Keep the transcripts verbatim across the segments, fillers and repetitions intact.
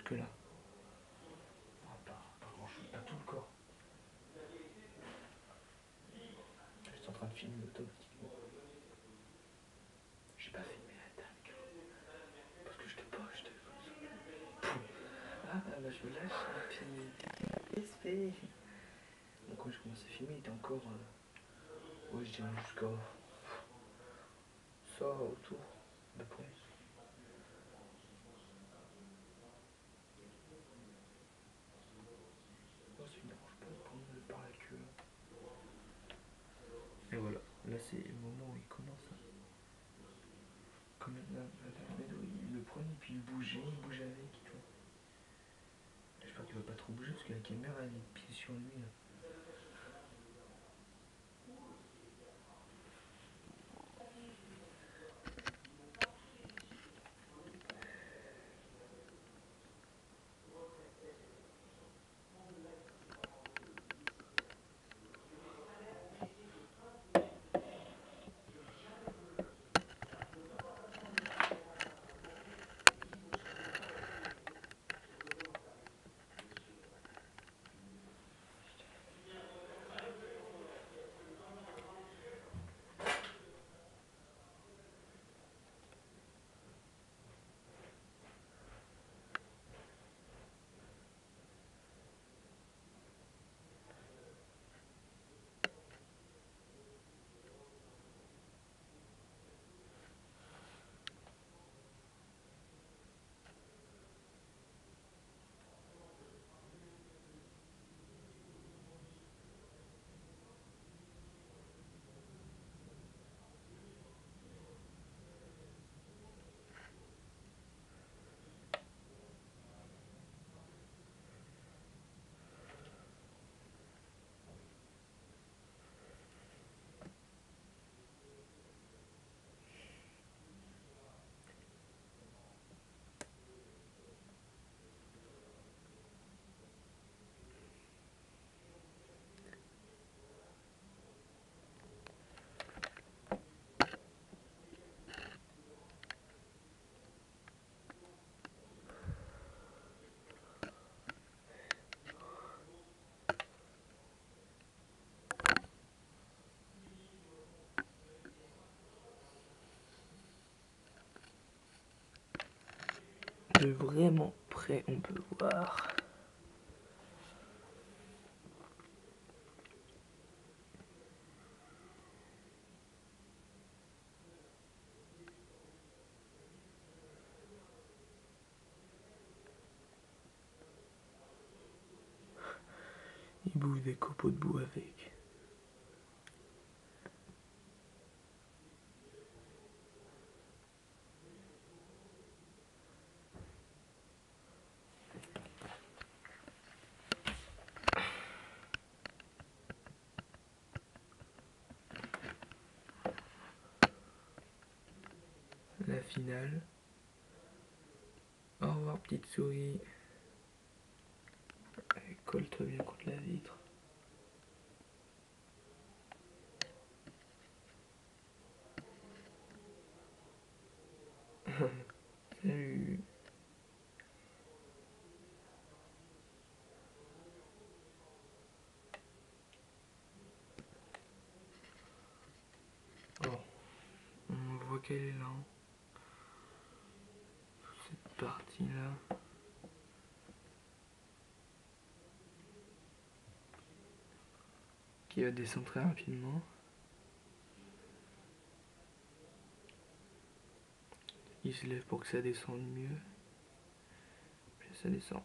jusque là. Ah, pas, pas grand chose, pas tout le corps. Je suis en train de filmer automatiquement. J'ai pas filmé la dingue. Parce que je te pose, je te pose. Ah bah je me lâche et puis. Respect. Donc quand je commence à filmer, il était encore. Euh... Ouais, je dirais jusqu'à. Ça autour de près. Oh, ça ne dérange pas de prendre par la queue. Et voilà, là c'est le moment où il commence à. Comme là, il le prenait et puis il bougeait, il bougeait avec et tout. J'espère qu'il va pas trop bouger parce que la caméra elle est pied sur lui là. De vraiment près on peut voir. Il bouge des copeaux de boue avec. La finale. Au revoir petite souris. Colle-toi bien contre la vitre. Salut. Bon, on voit qu'elle est là. Cette partie là. Qui va descendre très rapidement. Il se lève pour que ça descende mieux. Puis ça descend.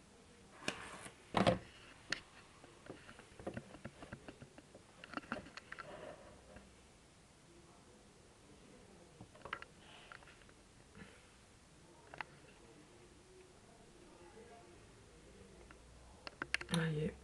Ah, yeah.